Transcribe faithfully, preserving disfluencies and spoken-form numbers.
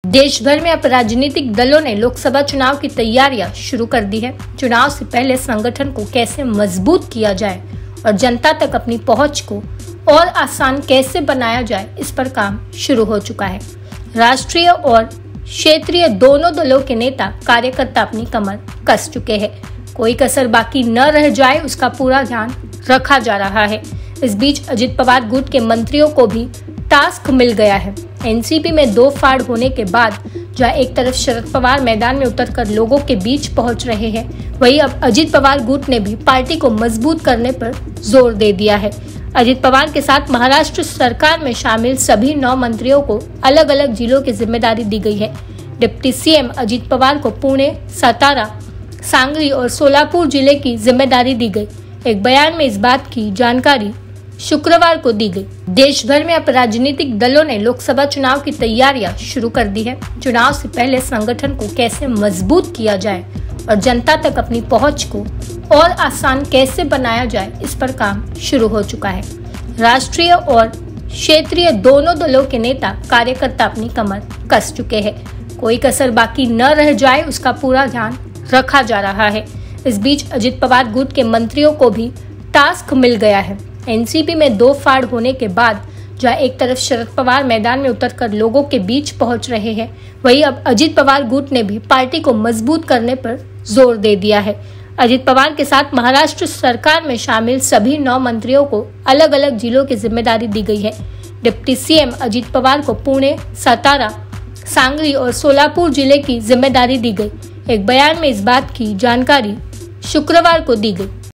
देश भर में अब राजनीतिक दलों ने लोकसभा चुनाव की तैयारियां शुरू कर दी है। चुनाव से पहले संगठन को कैसे मजबूत किया जाए और जनता तक अपनी पहुंच को और आसान कैसे बनाया जाए, इस पर काम शुरू हो चुका है। राष्ट्रीय और क्षेत्रीय दोनों दलों के नेता कार्यकर्ता अपनी कमर कस चुके हैं। कोई कसर बाकी न रह जाए, उसका पूरा ध्यान रखा जा रहा है। इस बीच अजित पवार गुट के मंत्रियों को भी टास्क मिल गया है। एनसीपी में दो फाड़ होने के बाद जहां एक तरफ शरद पवार मैदान में उतरकर लोगों के बीच पहुंच रहे हैं, वहीं अब अजित पवार गुट ने भी पार्टी को मजबूत करने पर जोर दे दिया है। अजित पवार के साथ महाराष्ट्र सरकार में शामिल सभी नौ मंत्रियों को अलग अलग जिलों की जिम्मेदारी दी गई है। डिप्टी सीएम अजित पवार को पुणे, सातारा, सांगली और सोलापुर जिले की जिम्मेदारी दी गई। एक बयान में इस बात की जानकारी शुक्रवार को दी गई। देश भर में अब राजनीतिक दलों ने लोकसभा चुनाव की तैयारियां शुरू कर दी है। चुनाव से पहले संगठन को कैसे मजबूत किया जाए और जनता तक अपनी पहुंच को और आसान कैसे बनाया जाए, इस पर काम शुरू हो चुका है। राष्ट्रीय और क्षेत्रीय दोनों दलों के नेता कार्यकर्ता अपनी कमर कस चुके हैं। कोई कसर बाकी न रह जाए, उसका पूरा ध्यान रखा जा रहा है। इस बीच अजित पवार गुट के मंत्रियों को भी टास्क मिल गया है। एनसीपी में दो फाड़ होने के बाद जहां एक तरफ शरद पवार मैदान में उतरकर लोगों के बीच पहुंच रहे हैं, वहीं अब अजित पवार गुट ने भी पार्टी को मजबूत करने पर जोर दे दिया है। अजित पवार के साथ महाराष्ट्र सरकार में शामिल सभी नौ मंत्रियों को अलग अलग जिलों की जिम्मेदारी दी गई है। डिप्टी सीएम अजित पवार को पुणे, सातारा, सांगली और सोलापुर जिले की जिम्मेदारी दी गई। एक बयान में इस बात की जानकारी शुक्रवार को दी गई।